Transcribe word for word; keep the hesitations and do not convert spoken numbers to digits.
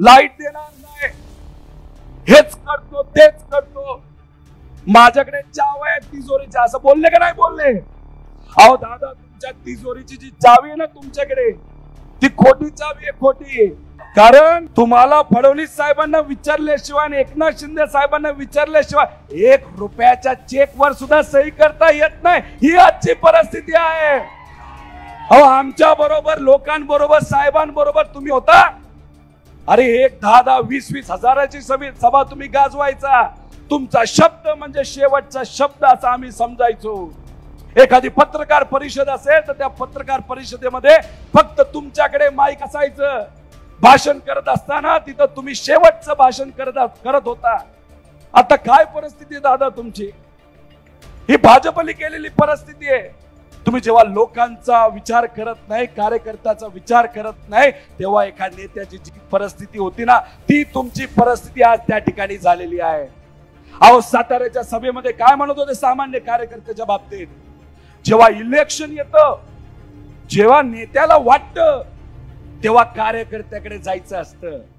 Light देणार नाही, हेच करतो तेच करतो, माझ्याकडे चावी आहे तिजोरीची, असं बोलले का नाही बोलले? अहो दादा, तुमच्या तिजोरीची जी चावी आहे ना तुमच्याकडे, ती खोटी चावी आहे, खोटी आहे. कारण तुम्हाला फडणवीस साहेबांना विचारल्याशिवाय आणि एकनाथ शिंदे साहेबांना विचारल्याशिवाय एक रुपयाच्या चेक वर सुद्धा सही करता येत नाही. ही आजची परिस्थिती आहे. अहो आमच्या बरोबर, लोकांबरोबर, साहेबांबरोबर तुम्ही होता. अरे एक दहा दहा वीस वीस हजाराची सभा तुम्ही गाजवायचा. तुमचा शब्द म्हणजे शेवटचा शब्द असं आम्ही समजायचो. एखादी पत्रकार परिषद असेल तर त्या पत्रकार परिषदेमध्ये फक्त तुमच्याकडे माईक असायचं. भाषण करत असताना तिथं तुम्ही शेवटचं भाषण करत करत होता. आता काय परिस्थिती आहे दादा तुमची? ही भाजपने केलेली परिस्थिती आहे. तुम्ही जेव्हा लोकांचा विचार करत नाही, कार्यकर्त्याचा विचार करत नाही, तेव्हा एका नेत्याची जी परिस्थिती होती ना, ती तुमची परिस्थिती आज त्या ठिकाणी झालेली आहे. अहो साताऱ्याच्या सभेमध्ये काय म्हणत होते सामान्य कार्यकर्त्याच्या बाबतीत? जेव्हा इलेक्शन येतं, जेव्हा नेत्याला वाटतं, तेव्हा कार्यकर्त्याकडे जायचं असतं.